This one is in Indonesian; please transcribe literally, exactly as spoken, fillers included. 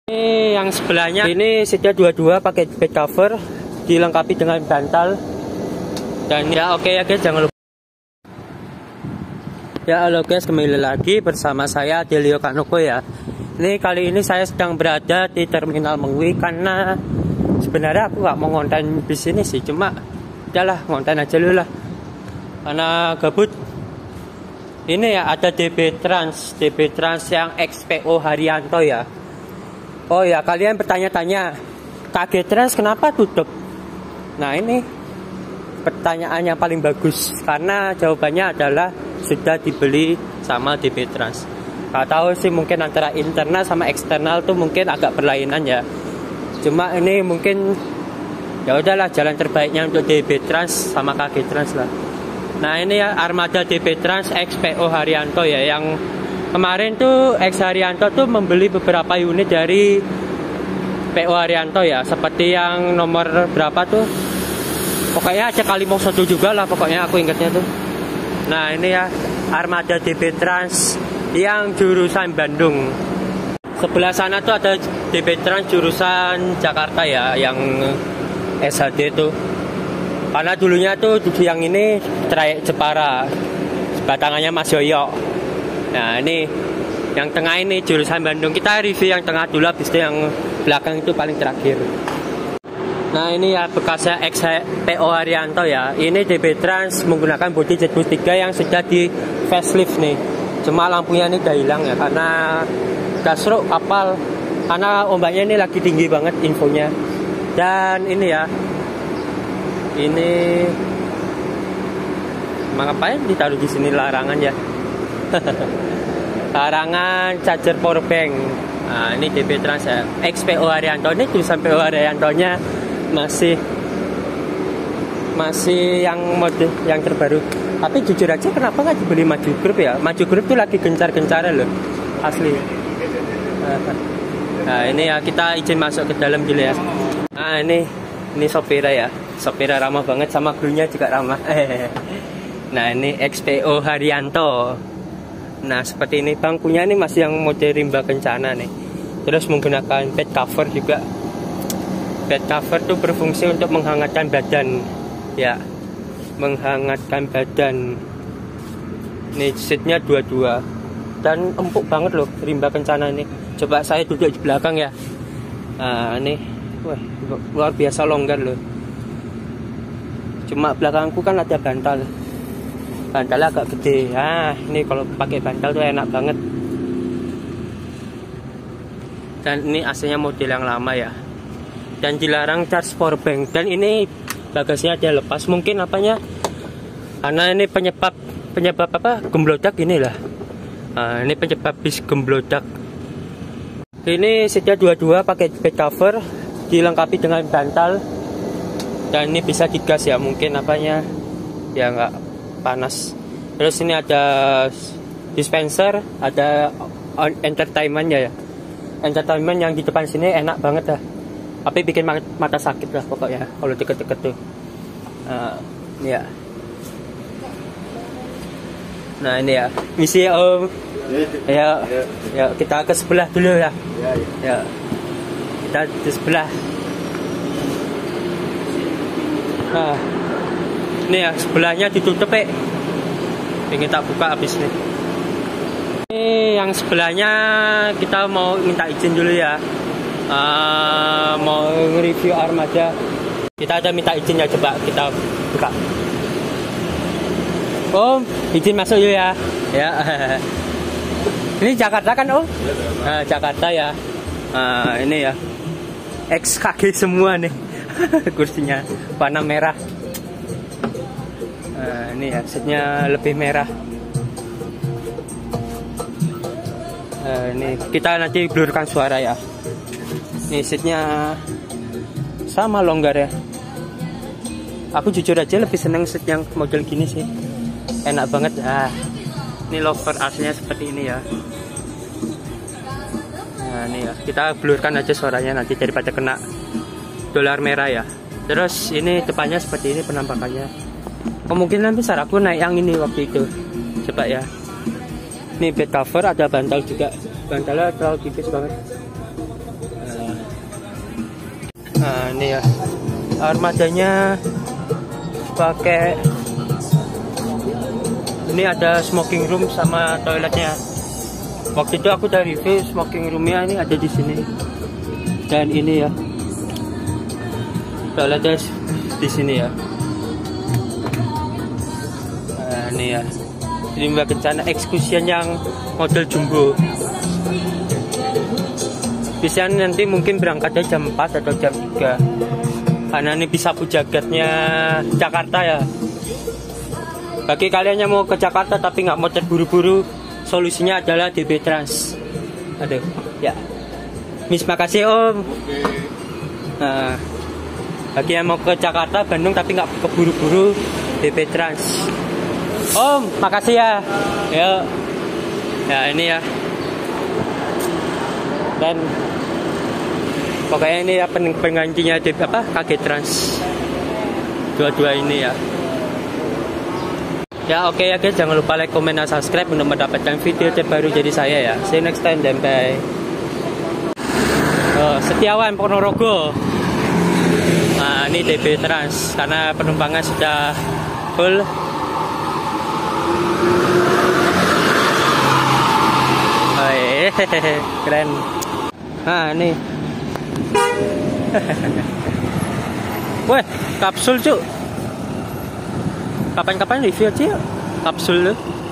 Ini yang sebelahnya ini seatnya dua-dua pakai bed cover, dilengkapi dengan bantal. Dan ya oke ya guys, jangan lupa. Ya halo guys, kembali lagi bersama saya Delio Kanoko ya. Ini kali ini saya sedang berada di Terminal Mengwi karena sebenarnya aku gak mau ngonten bis ini sih, cuma udahlah ngonten aja dulu lah karena gabut. Ini ya ada D B Trans, D B Trans yang X P O Haryanto ya. Oh ya, kalian bertanya-tanya K G Trans kenapa tutup? Nah ini pertanyaan yang paling bagus karena jawabannya adalah sudah dibeli sama D B Trans. Gak tahu sih, mungkin antara internal sama eksternal tuh mungkin agak berlainan ya. Cuma ini mungkin ya udahlah, jalan terbaiknya untuk D B Trans sama K G Trans lah. Nah ini ya armada D B Trans X P O Haryanto ya, yang kemarin tuh X Haryanto tuh membeli beberapa unit dari P O Haryanto ya, seperti yang nomor berapa tuh, pokoknya aja kali mau satu juga lah pokoknya aku ingatnya tuh. Nah ini ya armada D B Trans yang jurusan Bandung. Sebelah sana tuh ada D B Trans jurusan Jakarta ya, yang S H D tuh. Karena dulunya tuh yang ini trayek Jepara, batangannya Mas Yoyo. Nah ini yang tengah ini jurusan Bandung. Kita review yang tengah dulu, habis itu yang belakang itu paling terakhir. Nah ini ya bekasnya X P O Haryanto ya. Ini D B Trans menggunakan bodi Z tiga yang sudah di facelift nih. Cuma lampunya ini udah hilang ya, karena gasruk kapal, karena ombaknya ini lagi tinggi banget infonya. Dan ini ya, ini ngapain ditaruh di sini larangan ya? Larangan charger power bank. Nah ini D B Trans ya, X P O Haryanto. Ini tulisan P O Haryantonya masih masih yang mode yang terbaru. Tapi jujur aja kenapa nggak dibeli Maju Group ya? Maju Group tuh lagi gencar-gencarnya loh, asli. Nah ini ya, kita izin masuk ke dalam dulu ya. Nah ini ini sopirnya ya, sopirnya ramah banget, sama krunya juga ramah. Nah ini X P O Haryanto. Nah seperti ini, bangkunya ini masih yang mode rimba kencana nih. Terus menggunakan bed cover juga. Bed cover tuh berfungsi untuk menghangatkan badan ya, menghangatkan badan. Nih seatnya dua-dua dan empuk banget loh rimba kencana ini. Coba saya duduk di belakang ya. Nah ini wah, luar biasa longgar loh. Cuma belakangku kan ada bantal, bantalnya agak gede. Ah ini kalau pakai bantal tuh enak banget. Dan ini A C-nya model yang lama ya, dan dilarang charge power bank. Dan ini bagasinya dia lepas, mungkin apanya karena ini penyebab penyebab apa gemblodak inilah. Nah, ini penyebab bis gemblodak. Ini seatnya dua-dua pakai bed cover, dilengkapi dengan bantal. Dan ini bisa digas ya, mungkin apanya ya nggak panas. Terus ini ada dispenser, ada entertainmentnya ya. Entertainment yang di depan sini enak banget dah, tapi bikin mata sakit lah pokoknya kalau deket-deket tuh. Uh, ya. Nah ini ya misi om. Ya, ya kita ke sebelah dulu ya. Ya, kita di sebelah. Nah, ini ya sebelahnya ditutup eh. Pengen tak buka habis nih. Ini yang sebelahnya kita mau minta izin dulu ya. Uh, mau nge-review armada. Kita ada minta izin ya, coba kita buka. Om, izin masuk dulu ya. Ya. Ini Jakarta kan Om? Nah, Jakarta ya. Nah, ini ya X K G semua nih. Kursinya warna merah. Nah, ini ya seatnya lebih merah. Nah, ini kita nanti blurkan suara ya. Ini seatnya sama longgar ya. Aku jujur aja lebih seneng seat yang model gini sih, enak banget. Ah, ini lover aslinya seperti ini ya. Nah ini ya, kita blurkan aja suaranya nanti daripada kena dolar merah ya. Terus ini depannya seperti ini penampakannya. Kemungkinan besar aku naik yang ini waktu itu. Coba ya. Ini bed cover, ada bantal juga. Bantalnya terlalu tipis banget. Nah ini ya, armadanya pakai ini, ada smoking room sama toiletnya. Waktu itu aku udah review smoking roomnya, ini ada di sini. Dan ini ya, toiletnya di sini ya. Nah ini ya, ini Mbak Kencana Excursion yang model jumbo. Bisa nanti mungkin berangkatnya jam empat atau jam tiga, karena ini bisa jagatnya Jakarta ya. Bagi kalian yang mau ke Jakarta tapi nggak mau terburu-buru, solusinya adalah D B Trans. Aduh ya, Miss makasih Om. Nah, bagi yang mau ke Jakarta, Bandung tapi nggak keburu-buru, D B Trans. Om makasih ya. Ya, ya ini ya. Dan pokoknya ini ya penggantinya di apa K G Trans, dua-dua ini ya. Ya oke okay, ya guys, jangan lupa like, comment, dan subscribe untuk mendapatkan video terbaru dari saya ya. See you next time dan bye. Oh, Setiawan Ponorogo. Nah ini D B Trans karena penumpangnya sudah full. Oh, hehehe, keren. Nah ini weh, kapsul cuk. Kapan-kapan review aja kapsul lu.